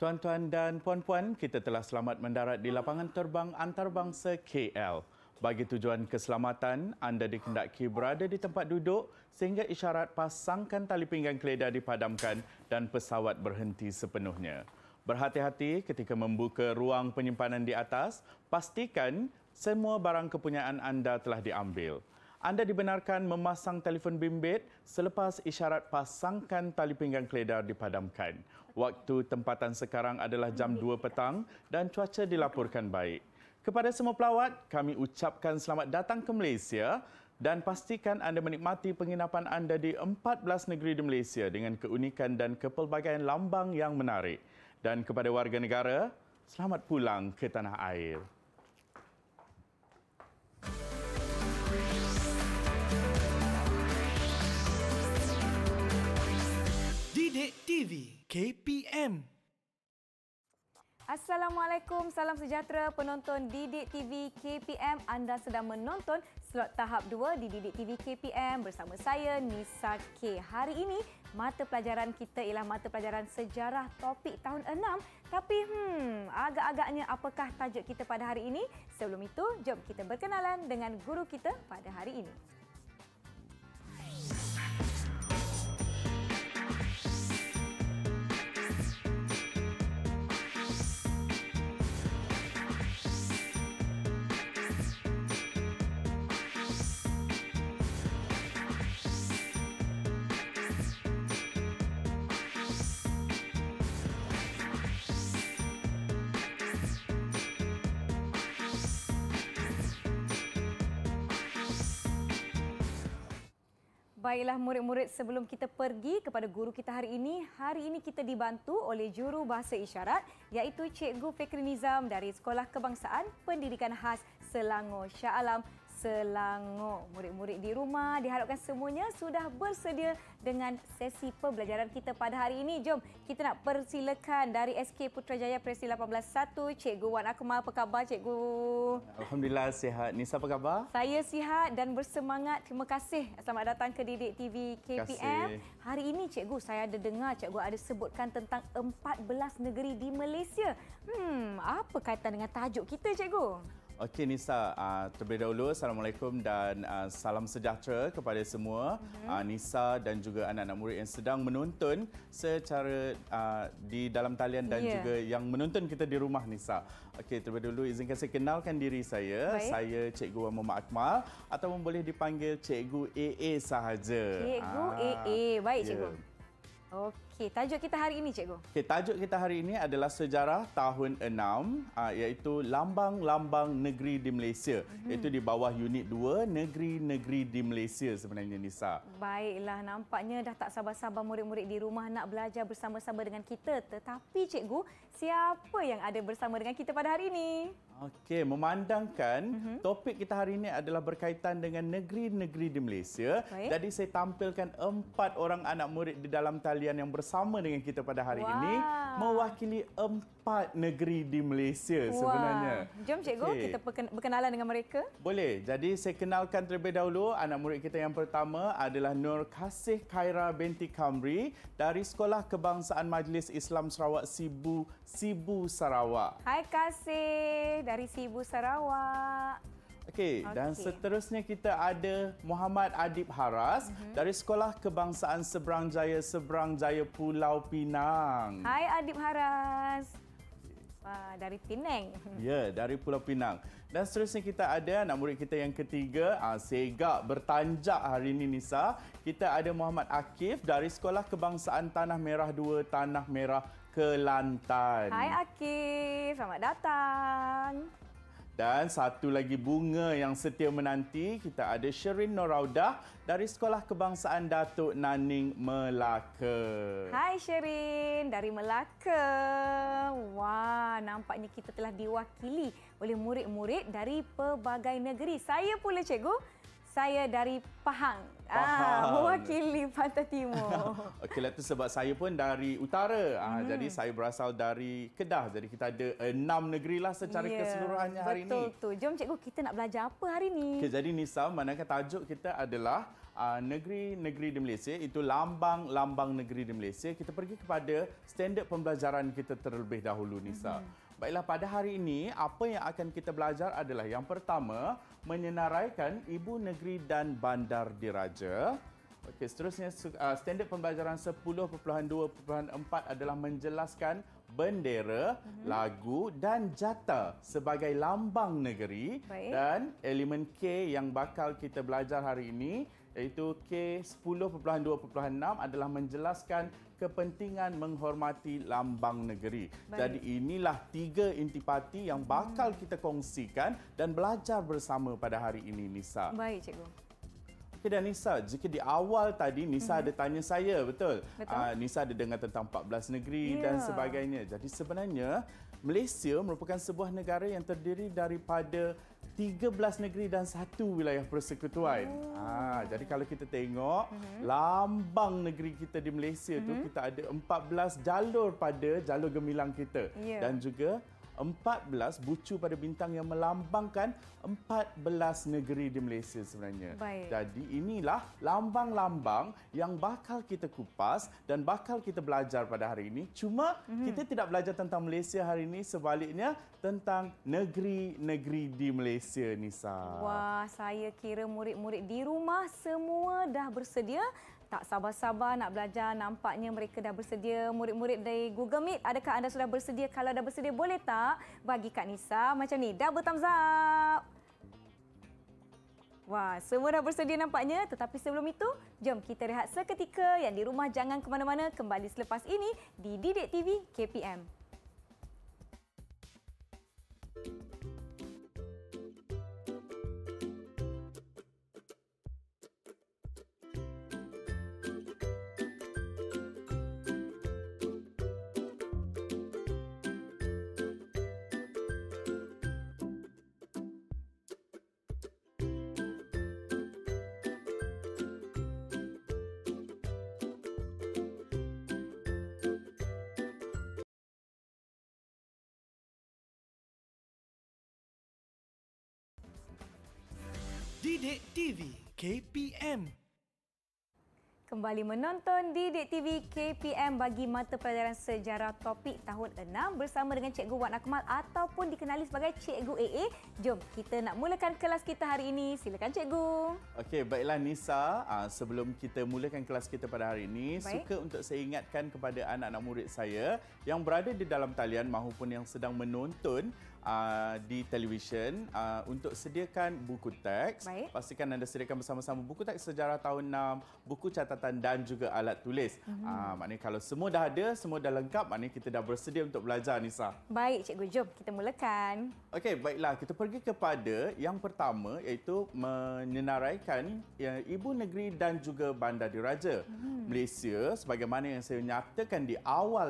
Tuan-tuan dan puan-puan, kita telah selamat mendarat di lapangan terbang antarabangsa KL. Bagi tujuan keselamatan, anda dikendaki berada di tempat duduk sehingga isyarat pasangkan tali pinggang keledar dipadamkan dan pesawat berhenti sepenuhnya. Berhati-hati ketika membuka ruang penyimpanan di atas, pastikan semua barang kepunyaan anda telah diambil. Anda dibenarkan memasang telefon bimbit selepas isyarat pasangkan tali pinggang keledar dipadamkan. Waktu tempatan sekarang adalah jam 2 petang dan cuaca dilaporkan baik. Kepada semua pelawat, kami ucapkan selamat datang ke Malaysia dan pastikan anda menikmati penginapan anda di 14 negeri di Malaysia dengan keunikan dan kepelbagaian lambang yang menarik. Dan kepada warga negara, selamat pulang ke tanah air. Didik TV KPM. Assalamualaikum, salam sejahtera penonton Didik TV KPM. Anda sedang menonton slot tahap 2 di Didik TV KPM bersama saya Nisa K. Hari ini mata pelajaran kita ialah mata pelajaran sejarah topik tahun 6. Tapi agak-agaknya apakah tajuk kita pada hari ini? Sebelum itu, jom kita berkenalan dengan guru kita pada hari ini. Baiklah murid-murid, sebelum kita pergi kepada guru kita hari ini kita dibantu oleh juru bahasa isyarat iaitu Cikgu Fikri Nizam dari Sekolah Kebangsaan Pendidikan Khas Selangor Shah Alam, Selangor. Murid-murid di rumah diharapkan semuanya sudah bersedia dengan sesi pembelajaran kita pada hari ini. Jom kita nak persilakan dari SK Putrajaya Presi 18-1, Cikgu Wan Akmal. Apa khabar Cikgu? Alhamdulillah sihat. Nisa apa khabar? Saya sihat dan bersemangat. Terima kasih. Selamat datang ke Didik TV KPM. Hari ini Cikgu, saya ada dengar Cikgu ada sebutkan tentang 14 negeri di Malaysia. Apa kaitan dengan tajuk kita Cikgu? Okey Nisa, terlebih dahulu Assalamualaikum dan salam sejahtera kepada semua Nisa dan juga anak-anak murid yang sedang menonton secara di dalam talian dan juga yang menonton kita di rumah Nisa. Okey, terlebih dahulu izinkan saya kenalkan diri saya. Baik. Saya Cikgu Wan Muhammad Akmal ataupun boleh dipanggil Cikgu AA sahaja. Cikgu AA, baik Cikgu. Okey, tajuk kita hari ini Cikgu. Okey, tajuk kita hari ini adalah sejarah tahun 6 iaitu lambang-lambang negeri di Malaysia. Iaitu di bawah unit 2 negeri-negeri di Malaysia sebenarnya Nisa. Baiklah, nampaknya dah tak sabar-sabar murid-murid di rumah nak belajar bersama-sama dengan kita. Tetapi Cikgu, siapa yang ada bersama dengan kita pada hari ini? Okey, memandangkan topik kita hari ini adalah berkaitan dengan negeri-negeri di Malaysia. Baik. Jadi saya tampilkan 4 orang anak murid di dalam talian yang bersama dengan kita pada hari ini mewakili 4 negeri di Malaysia sebenarnya. Jom Cikgu, kita berkenalan dengan mereka. Boleh. Jadi saya kenalkan terlebih dahulu anak murid kita yang pertama adalah Nur Kasih Khaira binti Kamri dari Sekolah Kebangsaan Majlis Islam Sarawak Sibu Sarawak. Hai Kasih dari Sibu Sarawak. Okey, dan seterusnya kita ada Muhammad Adib Haras dari Sekolah Kebangsaan Seberang Jaya Pulau Pinang. Hai Adib Haras. Dari Penang. Ya, dari Pulau Pinang. Dan seterusnya kita ada anak murid kita yang ketiga, segak bertanjak hari ini Nisa. Kita ada Muhammad Akif dari Sekolah Kebangsaan Tanah Merah 2 Tanah Merah Kelantan. Hai Akif, selamat datang. Dan satu lagi bunga yang setia menanti, kita ada Sherin Noraudah dari Sekolah Kebangsaan Datuk Naning Melaka. Hai Sherin dari Melaka. Wah, nampaknya kita telah diwakili oleh murid-murid dari pelbagai negeri. Saya pula Cikgu, saya dari Pahang. Mewakili Pantai Timur. Okeylah, itu sebab saya pun dari utara. Jadi saya berasal dari Kedah. Jadi kita ada 6 negeri lah secara keseluruhannya hari ini. Betul tu. Jom Cikgu, kita nak belajar apa hari ini? Okay, jadi Nisa, manakah tajuk kita adalah negeri-negeri di Malaysia, itu lambang-lambang negeri di Malaysia, kita pergi kepada standard pembelajaran kita terlebih dahulu, Nisa. Baiklah, pada hari ini, apa yang akan kita belajar adalah yang pertama, menyenaraikan ibu negeri dan bandar diraja. Okey, seterusnya standard pembelajaran 10.2.4 adalah menjelaskan bendera, lagu dan jata sebagai lambang negeri. Baik. Dan elemen K yang bakal kita belajar hari ini iaitu K 10.2.6 adalah menjelaskan kepentingan menghormati lambang negeri. Baik. Jadi inilah 3 intipati yang bakal kita kongsikan dan belajar bersama pada hari ini, Nisa. Baik, cikgu. Okey, dan Nisa, jika di awal tadi Nisa ada tanya saya, betul? Betul. Nisa ada dengar tentang 14 negeri Ya. dan sebagainya. Jadi sebenarnya Malaysia merupakan sebuah negara yang terdiri daripada 13 negeri dan 1 wilayah persekutuan. Jadi kalau kita tengok lambang negeri kita di Malaysia tu, kita ada 14 jalur pada jalur gemilang kita. Ya. Dan juga 14 bucu pada bintang yang melambangkan 14 negeri di Malaysia sebenarnya. Baik. Jadi inilah lambang-lambang yang bakal kita kupas dan bakal kita belajar pada hari ini. Cuma kita tidak belajar tentang Malaysia hari ini, sebaliknya tentang negeri-negeri di Malaysia, Nisa. Wah, saya kira murid-murid di rumah semua dah bersedia. Tak sabar-sabar nak belajar. Nampaknya mereka dah bersedia. Murid-murid dari Google Meet, adakah anda sudah bersedia? Kalau dah bersedia, boleh tak bagi Kak Nisa macam ni? Double thumbs up. Wah, semua dah bersedia nampaknya. Tetapi sebelum itu, jom kita rehat seketika. Yang di rumah jangan ke mana-mana. Kembali selepas ini di Didik TV KPM. Didik TV KPM. Kembali menonton Didik TV KPM bagi mata pelajaran sejarah topik tahun 6 bersama dengan Cikgu Wan Akmal ataupun dikenali sebagai Cikgu AA. Jom kita nak mulakan kelas kita hari ini. Silakan Cikgu. Okey, baiklah Nisa. Sebelum kita mulakan kelas kita pada hari ini, Baik. suka untuk saya ingatkan kepada anak-anak murid saya yang berada di dalam talian maupun yang sedang menonton di televisyen untuk sediakan buku teks. Baik. Pastikan anda sediakan bersama-sama buku teks sejarah tahun 6, buku catatan dan juga alat tulis. Maknanya kalau semua dah ada, semua dah lengkap, maknanya kita dah bersedia untuk belajar, Nisa. Baik Cikgu, jom kita mulakan. Okey, baiklah. Kita pergi kepada yang pertama iaitu menyenaraikan ibu negeri dan juga bandar diraja. Malaysia, sebagaimana yang saya nyatakan di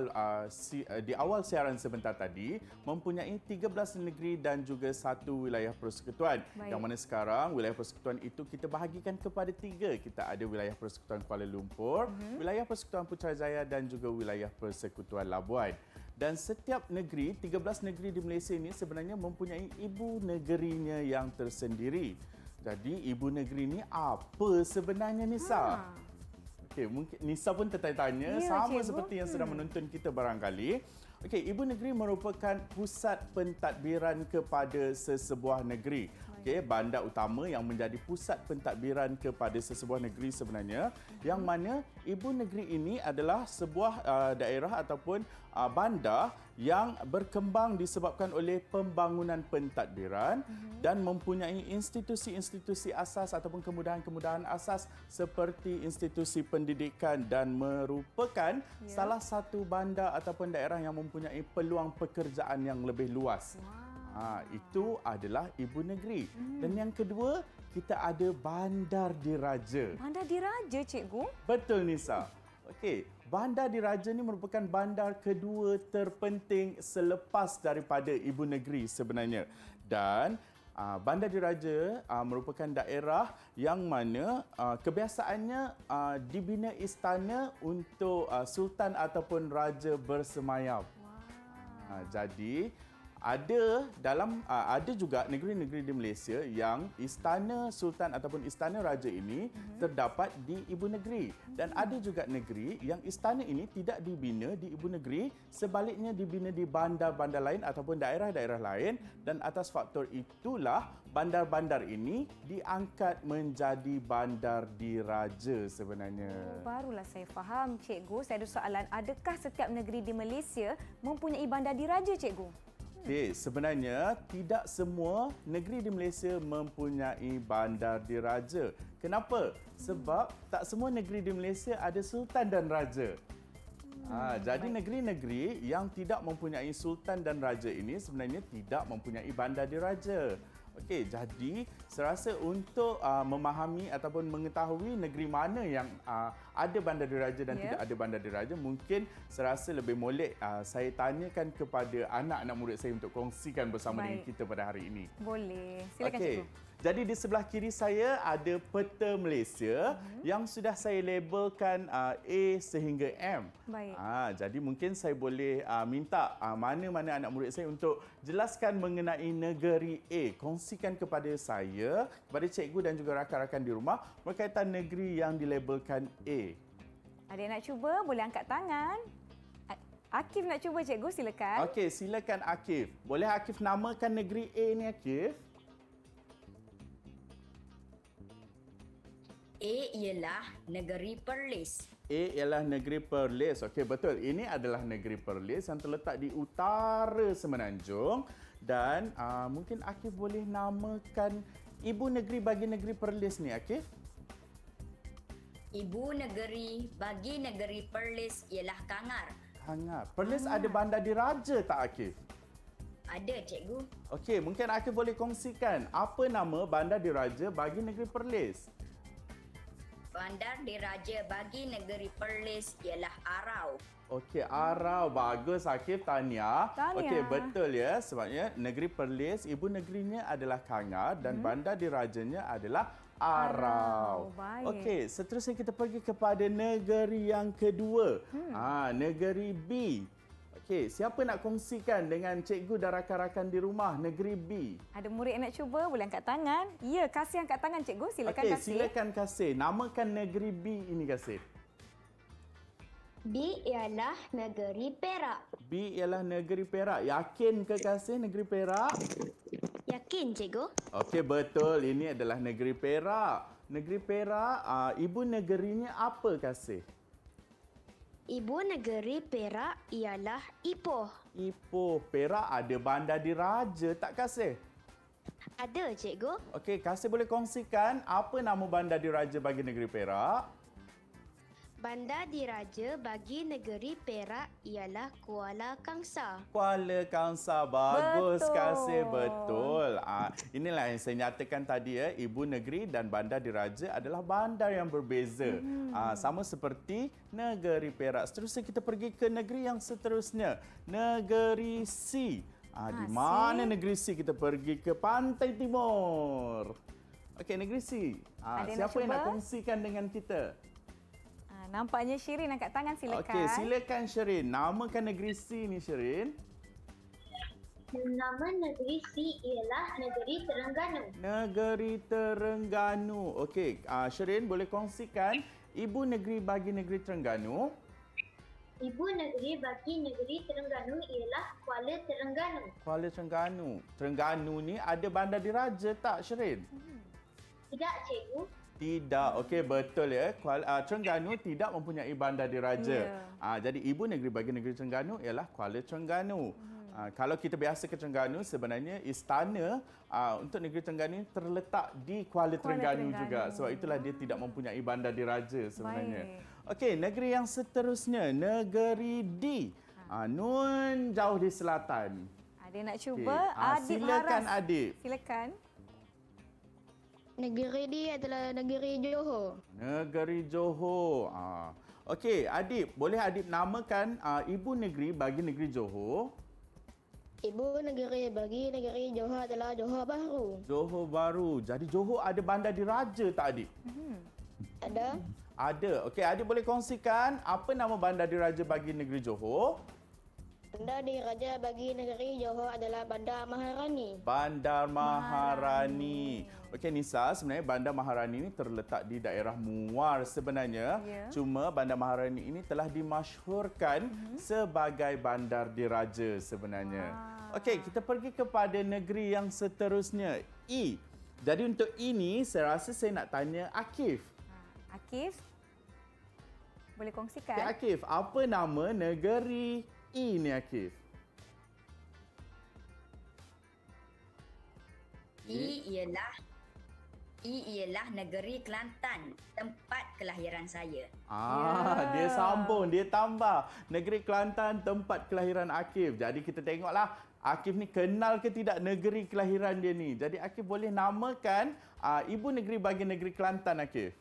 awal siaran sebentar tadi, mempunyai 13 negeri dan juga 1 wilayah persekutuan. Baik. Yang mana sekarang wilayah persekutuan itu kita bahagikan kepada 3. Kita ada wilayah persekutuan Kuala Lumpur, wilayah persekutuan Putrajaya dan juga wilayah persekutuan Labuan. Dan setiap negeri, 13 negeri di Malaysia ini sebenarnya mempunyai ibu negerinya yang tersendiri. Jadi ibu negeri ini apa sebenarnya, Nisa? Okey, mungkin Nisa pun tertanya-tanya, Ya, sama cikgu. seperti yang sedang menonton kita barangkali. Okey, ibu negeri merupakan pusat pentadbiran kepada sesebuah negeri. Okey, bandar utama yang menjadi pusat pentadbiran kepada sesebuah negeri sebenarnya, yang mana ibu negeri ini adalah sebuah daerah ataupun bandar yang berkembang disebabkan oleh pembangunan pentadbiran dan mempunyai institusi-institusi asas ataupun kemudahan-kemudahan asas seperti institusi pendidikan dan merupakan salah satu bandar ataupun daerah yang mempunyai peluang pekerjaan yang lebih luas. Itu adalah ibu negeri. Dan yang kedua, kita ada bandar diraja. Bandar diraja Cikgu? Betul, Nisa. Okey, bandar diraja ini merupakan bandar kedua terpenting selepas daripada ibu negeri sebenarnya. Dan bandar diraja merupakan daerah yang mana kebiasaannya dibina istana untuk sultan ataupun raja bersemayam. Jadi ada juga negeri-negeri di Malaysia yang istana sultan ataupun istana raja ini terdapat di ibu negeri, dan ada juga negeri yang istana ini tidak dibina di ibu negeri, sebaliknya dibina di bandar-bandar lain ataupun daerah-daerah lain, dan atas faktor itulah bandar-bandar ini diangkat menjadi bandar diraja sebenarnya. Barulah saya faham, cikgu. Saya ada soalan, adakah setiap negeri di Malaysia mempunyai bandar diraja, cikgu? Okey, sebenarnya tidak semua negeri di Malaysia mempunyai bandar diraja. Kenapa? Sebab tak semua negeri di Malaysia ada sultan dan raja. Jadi negeri-negeri yang tidak mempunyai sultan dan raja ini sebenarnya tidak mempunyai bandar diraja. Okey, jadi serasa untuk memahami ataupun mengetahui negeri mana yang ada bandar diraja dan tidak ada bandar diraja, mungkin serasa lebih molek saya tanyakan kepada anak-anak murid saya untuk kongsikan bersama dengan kita pada hari ini. Boleh. Silakan, cikgu. Jadi di sebelah kiri saya ada peta Malaysia yang sudah saya labelkan A sehingga M. Baik. Jadi mungkin saya boleh minta mana-mana anak murid saya untuk jelaskan mengenai negeri A. Kongsikan kepada saya, kepada cikgu dan juga rakan-rakan di rumah berkaitan negeri yang dilabelkan A. Adik nak cuba, boleh angkat tangan. Akif nak cuba, cikgu, silakan. Okey, silakan Akif. Boleh Akif namakan negeri A ni, Akif? A ialah negeri Perlis. A ialah negeri Perlis. Okey, betul. Ini adalah negeri Perlis yang terletak di utara Semenanjung, dan mungkin Akif boleh namakan ibu negeri bagi negeri Perlis ni, Akif? Ibu negeri bagi negeri Perlis ialah Kangar. Kangar. Perlis ada bandar diraja tak, Akif? Ada, cikgu. Okey, mungkin Akif boleh kongsikan apa nama bandar diraja bagi negeri Perlis? Bandar diraja bagi negeri Perlis ialah Arau. Okey, Arau. Bagus, Akif. Tahniah. Tahniah. Okey, betul ya. Sebabnya negeri Perlis, ibu negerinya adalah Kangar dan bandar dirajanya adalah Arau. Baik. Okey, seterusnya kita pergi kepada negeri yang kedua. Negeri B. Okey, siapa nak kongsikan dengan cikgu dan rakan-rakan di rumah negeri B? Ada murid yang nak cuba, boleh angkat tangan. Ya, Kasih angkat tangan, cikgu. Silakan, Okey, Kasih. silakan Kasih. Namakan negeri B ini, Kasih. B ialah negeri Perak. B ialah negeri Perak. Yakin ke Kasih negeri Perak? Yakin, cikgu? Okey, betul. Ini adalah negeri Perak. Negeri Perak, ibu negerinya apa, Kasih? Ibu negeri Perak ialah Ipoh. Ipoh. Perak ada bandar diraja tak, Kasih? Ada, cikgu. Okey, Kasih boleh kongsikan apa nama bandar diraja bagi negeri Perak? Bandar diraja bagi negeri Perak ialah Kuala Kangsar. Kuala Kangsar. Bagus, Betul. Kasih. Betul. Inilah yang saya nyatakan tadi ya. Ibu negeri dan bandar diraja adalah bandar yang berbeza. Sama seperti negeri Perak. Seterusnya kita pergi ke negeri yang seterusnya. Negeri C. Di mana negeri C? Kita pergi ke Pantai Timur. Okey, negeri C. Siapa yang nak kongsikan dengan kita? Nampaknya Syirin angkat tangan, silakan. Okey, silakan Syirin. Namakan negeri C ni, Syirin. Nama negeri C ialah negeri Terengganu. Negeri Terengganu. Okey, Syirin boleh kongsikan ibu negeri bagi negeri Terengganu? Ibu negeri bagi negeri Terengganu ialah Kuala Terengganu. Kuala Terengganu. Terengganu ni ada bandar diraja tak, Syirin? Tidak, cikgu. Tidak. Okey, betul ya. Terengganu tidak mempunyai bandar diraja. Jadi ibu negeri bagi negeri Terengganu ialah Kuala Terengganu. Kalau kita biasa ke Terengganu, sebenarnya istana untuk negeri Terengganu terletak di Kuala Terengganu juga. Sebab itulah dia tidak mempunyai bandar diraja sebenarnya. Okey, negeri yang seterusnya, negeri D. Nun jauh di selatan. Ada nak cuba? Adib Silakan Haras. Adib. Silakan. Negeri D adalah negeri Johor. Negeri Johor. Okey, Adib, boleh Adib namakan ibu negeri bagi negeri Johor? Ibu negeri bagi negeri Johor adalah Johor Bahru. Johor Bahru. Jadi Johor ada bandar diraja tak, Adib? Ada. Ada. Okey, Adib boleh kongsikan apa nama bandar diraja bagi negeri Johor? Bandar diraja bagi negeri Johor adalah Bandar Maharani. Bandar Maharani. Okey Nisa, sebenarnya Bandar Maharani ini terletak di daerah Muar sebenarnya. Ya. Cuma Bandar Maharani ini telah dimasyhurkan sebagai bandar diraja sebenarnya. Okey, kita pergi kepada negeri yang seterusnya. E. Jadi untuk ini saya rasa saya nak tanya Akif. Akif, boleh kongsikan? Okay, Akif, apa nama negeri E ni Akif? I ialah negeri Kelantan, tempat kelahiran saya. Dia sambung, dia tambah. Negeri Kelantan, tempat kelahiran Akif. Jadi kita tengoklah Akif ni kenal ke tidak negeri kelahiran dia ni. Jadi Akif boleh namakan ibu negeri bagi negeri Kelantan Akif.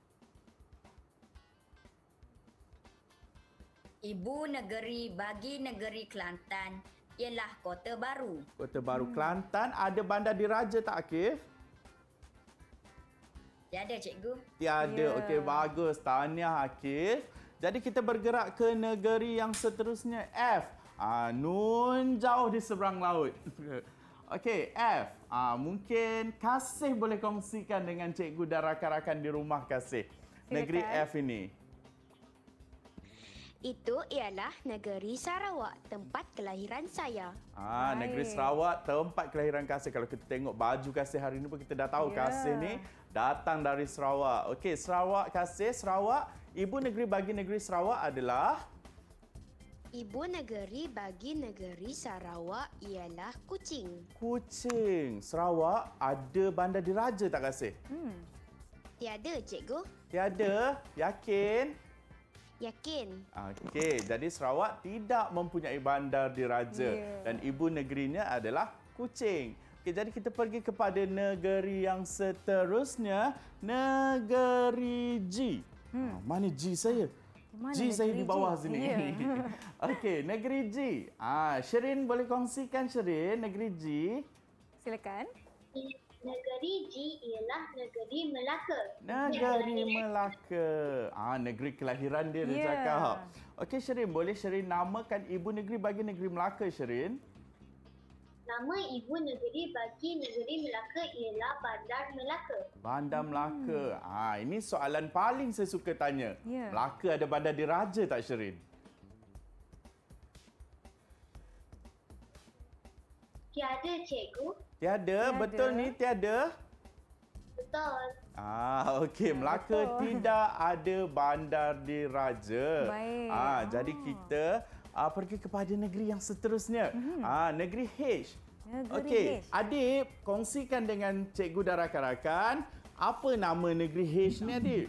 Ibu negeri bagi negeri Kelantan ialah Kota Baru. Kota Baru Kelantan ada bandar diraja tak Akif? Tiada, cikgu. Tiada. Ya. Okey, bagus. Tahniah Akif. Jadi kita bergerak ke negeri yang seterusnya F. Nun jauh di seberang laut. Okey, F. Mungkin Kasih boleh kongsikan dengan cikgu dan rakan-rakan di rumah Kasih. Negeri F ini. Itu ialah negeri Sarawak, tempat kelahiran saya. Negeri Sarawak, tempat kelahiran Kasih. Kalau kita tengok baju Kasih hari ini pun kita dah tahu Kasih ni datang dari Sarawak. Okey, Sarawak Kasih, Sarawak. Ibu negeri bagi negeri Sarawak adalah? Ibu negeri bagi negeri Sarawak ialah Kuching. Kuching. Sarawak ada bandar diraja tak Kasih? Tiada, cikgu. Tiada? Yakin? Yakin. Okey, jadi Sarawak tidak mempunyai bandar diraja dan ibu negerinya adalah Kuching. Okey, jadi kita pergi kepada negeri yang seterusnya, negeri G. Mana G saya? Mana G saya di negeri bawah G? sini. Ya. Okey, negeri G. Sherin boleh kongsikan Sherin negeri G? Silakan. Negeri G ialah negeri Melaka. Negeri Melaka. Negeri kelahiran dia dia cakap. Okey Sherin, boleh Sherin namakan ibu negeri bagi negeri Melaka Sherin? Nama ibu negeri bagi negeri Melaka ialah Bandar Melaka. Bandar Melaka. Ini soalan paling saya suka tanya. Ya. Melaka ada bandar diraja tak Sherin? Tiada, cikgu. Tiada. Betul ni tiada? Betul. Okey. Melaka betul. tidak ada bandar diraja. Baik. Jadi kita pergi kepada negeri yang seterusnya. Negeri H. Negeri Okey, H. Adib kongsikan dengan cikgu dan rakan-rakan apa nama negeri H ni Adib?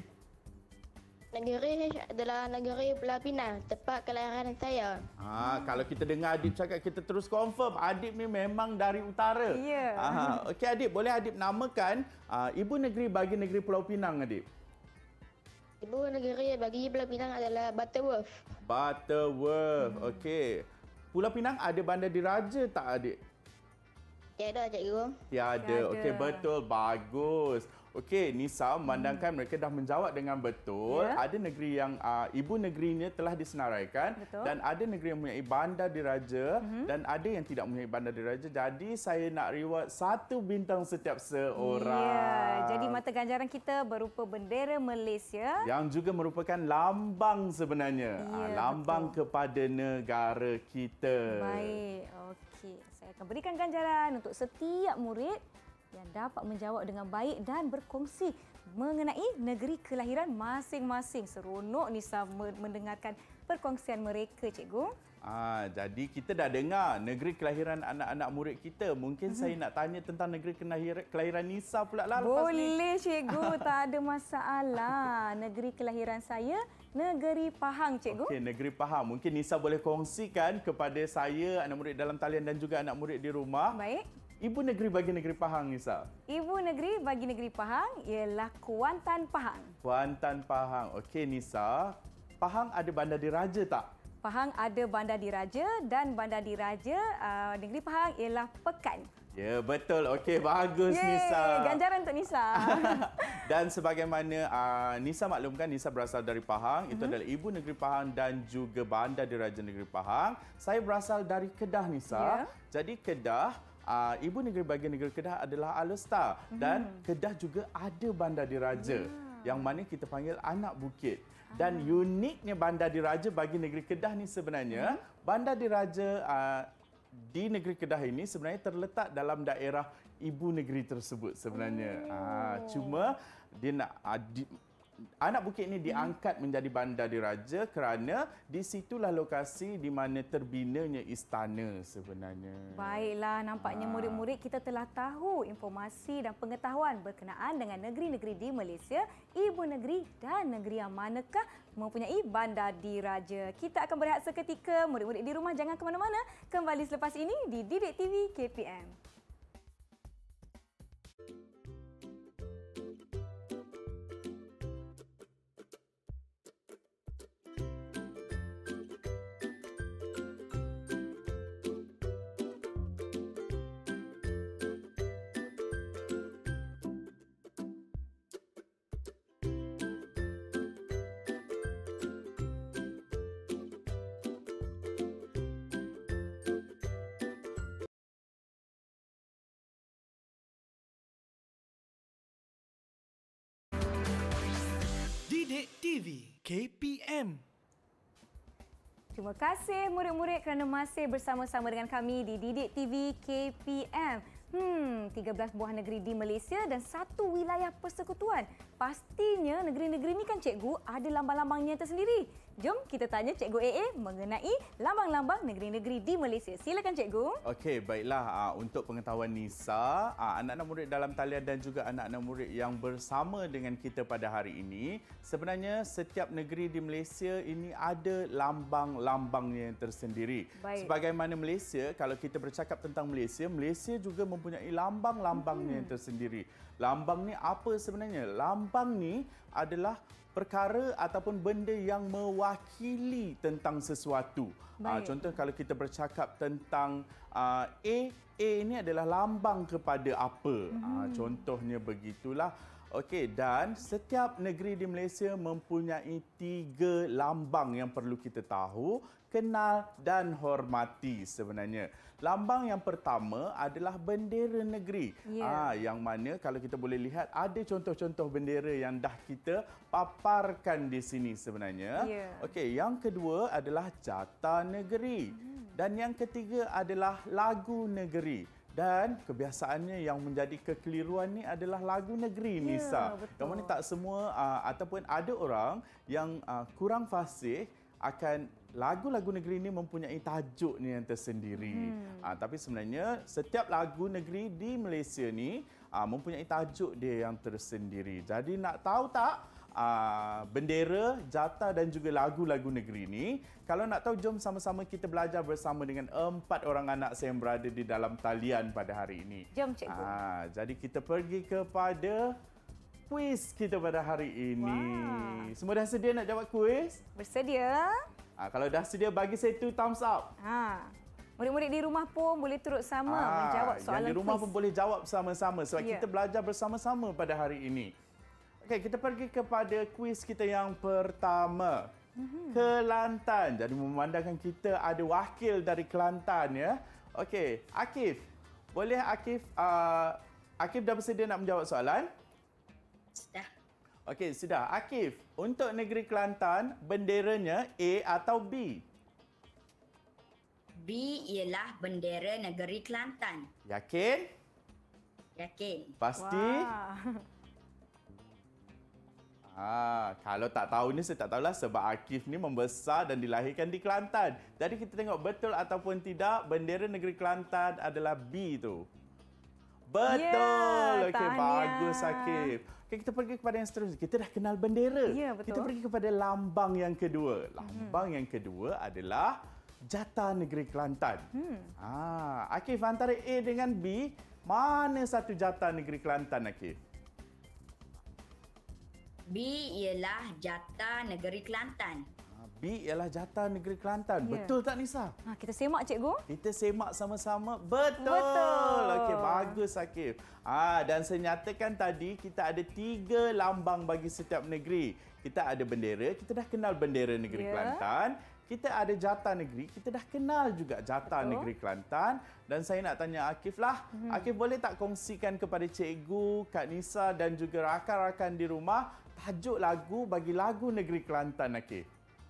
Negeri H adalah negeri Pulau Pinang, tempat kelahiran saya. Kalau kita dengar Adib cakap, kita terus confirm Adib ni memang dari utara. Ya. Okey Adib, boleh Adib namakan ibu negeri bagi negeri Pulau Pinang Adib? Ibu negeri bagi Pulau Pinang adalah Butterworth. Butterworth. Okey. Pulau Pinang ada bandar diraja tak Adib? Tiada, cikgu. Tiada. Okey, betul. Bagus. Okey, Nisa memandangkan mereka dah menjawab dengan betul. Ya. Ada negeri yang ibu negerinya telah disenaraikan. Betul. Dan ada negeri yang mempunyai bandar diraja dan ada yang tidak mempunyai bandar diraja. Jadi saya nak reward 1 bintang setiap seorang. Ya, jadi mata ganjaran kita berupa bendera Malaysia. Yang juga merupakan lambang sebenarnya. Ya, Lambang kepada negara kita. Baik, okey. Saya akan berikan ganjaran untuk setiap murid yang dapat menjawab dengan baik dan berkongsi mengenai negeri kelahiran masing-masing. Seronok Nisa mendengarkan perkongsian mereka, cikgu. Jadi kita dah dengar negeri kelahiran anak-anak murid kita. Mungkin saya nak tanya tentang negeri kelahiran Nisa pula lah lepas ni. Boleh, cikgu. Tak ada masalah. Negeri kelahiran saya, negeri Pahang, cikgu. Okey, negeri Pahang. Mungkin Nisa boleh kongsikan kepada saya, anak murid dalam talian dan juga anak murid di rumah. Baik. Ibu negeri bagi negeri Pahang, Nisa. Ibu negeri bagi negeri Pahang ialah Kuantan Pahang. Kuantan Pahang. Okey, Nisa. Pahang ada bandar diraja tak? Pahang ada bandar diraja dan bandar diraja negeri Pahang ialah Pekan. Ya, betul. Okey, bagus Nisa. Ganjaran untuk Nisa. Dan sebagaimana Nisa maklumkan, Nisa berasal dari Pahang. Itu adalah ibu negeri Pahang dan juga Bandar Diraja Negeri Pahang. Saya berasal dari Kedah, Nisa. Jadi Kedah, ibu negeri bagi negeri Kedah adalah Alor-Star. Dan Kedah juga ada Bandar Diraja. Yang mana kita panggil anak bukit. Dan uniknya Bandar Diraja bagi negeri Kedah ni sebenarnya, Bandar Diraja di negeri Kedah ini sebenarnya terletak dalam daerah ibu negeri tersebut sebenarnya. Cuma dia nak anak bukit ini diangkat menjadi Bandar Diraja kerana di situlah lokasi di mana terbinanya istana sebenarnya. Baiklah, nampaknya murid-murid kita telah tahu informasi dan pengetahuan berkenaan dengan negeri-negeri di Malaysia, ibu negeri dan negeri yang manakah mempunyai Bandar Diraja. Kita akan berehat seketika. Murid-murid di rumah jangan ke mana-mana. Kembali selepas ini di Didik TV KPM. Didik TV KPM. Terima kasih murid-murid kerana masih bersama-sama dengan kami di Didik TV KPM. 13 buah negeri di Malaysia dan satu wilayah persekutuan. Pastinya negeri-negeri ini kan cikgu ada lambang-lambangnya tersendiri. Jom kita tanya Cikgu AA mengenai lambang-lambang negeri-negeri di Malaysia. Silakan Cikgu. Okey, baiklah. Untuk pengetahuan Nisa, anak-anak murid dalam talian dan juga anak-anak murid yang bersama dengan kita pada hari ini, sebenarnya setiap negeri di Malaysia ini ada lambang-lambangnya tersendiri. Baik. Sebagaimana Malaysia, kalau kita bercakap tentang Malaysia, Malaysia juga mempunyai lambang-lambangnya tersendiri. Lambang ni apa sebenarnya? Lambang ni adalah perkara ataupun benda yang mewakili tentang sesuatu. Contoh kalau kita bercakap tentang A ini adalah lambang kepada apa. Contohnya begitulah. Okey, dan setiap negeri di Malaysia mempunyai 3 lambang yang perlu kita tahu, kenal dan hormati sebenarnya. Lambang yang pertama adalah bendera negeri. Yang mana kalau kita boleh lihat ada contoh-contoh bendera yang dah kita paparkan di sini sebenarnya. Okey, yang kedua adalah jata negeri. Dan yang ketiga adalah lagu negeri. Dan kebiasaannya yang menjadi kekeliruan ni adalah lagu negeri, Nisa. Yang mana tak semua ataupun ada orang yang kurang fasih akan lagu-lagu negeri ini mempunyai tajuknya yang tersendiri. Tapi sebenarnya setiap lagu negeri di Malaysia ni mempunyai tajuk dia yang tersendiri. Jadi nak tahu tak bendera, jata dan juga lagu-lagu negeri ini? Kalau nak tahu, jom sama-sama kita belajar bersama dengan 4 orang anak saya yang berada di dalam talian pada hari ini. Jom Cikgu. Jadi kita pergi kepada kuis kita pada hari ini. Semua dah sedia nak jawab kuis? Bersedia? Kalau dah sedia, bagi saya 2 thumbs up. Murid-murid di rumah pun boleh turut sama menjawab soalan kuis. Yang di rumah pun boleh jawab sama-sama sebab kita belajar bersama-sama pada hari ini. Okey, kita pergi kepada kuis kita yang pertama. Kelantan. Jadi memandangkan kita ada wakil dari Kelantan ya. Okey, Akif. Boleh Akif Akif dah bersedia nak menjawab soalan? Sudah. Okey, sudah. Akif, untuk negeri Kelantan, benderanya A atau B? B ialah bendera negeri Kelantan. Yakin? Yakin. Pasti? Kalau tak tahu ni saya tak tahulah sebab Akif ni membesar dan dilahirkan di Kelantan. Jadi kita tengok betul ataupun tidak bendera negeri Kelantan adalah B tu. Betul. Okey, bagus Akif. Okey, kita pergi kepada yang seterusnya. Kita dah kenal bendera. Ya, betul. Kita pergi kepada lambang yang kedua. Lambang yang kedua adalah jata negeri Kelantan. Akif, antara A dengan B, mana satu jata negeri Kelantan Akif? B ialah jata negeri Kelantan. B ialah jata negeri Kelantan. Ya. Betul tak Nisa? Kita semak cikgu. Kita semak sama-sama. Betul. Betul. Okey, bagus Akif. Dan saya nyatakan tadi kita ada 3 lambang bagi setiap negeri. Kita ada bendera, kita dah kenal bendera negeri Kelantan. Kita ada jata negeri, kita dah kenal juga jata negeri Kelantan. Dan saya nak tanya Akif lah. Akif boleh tak kongsikan kepada cikgu, Kak Nisa dan juga rakan-rakan di rumah tajuk lagu bagi lagu negeri Kelantan, Akif?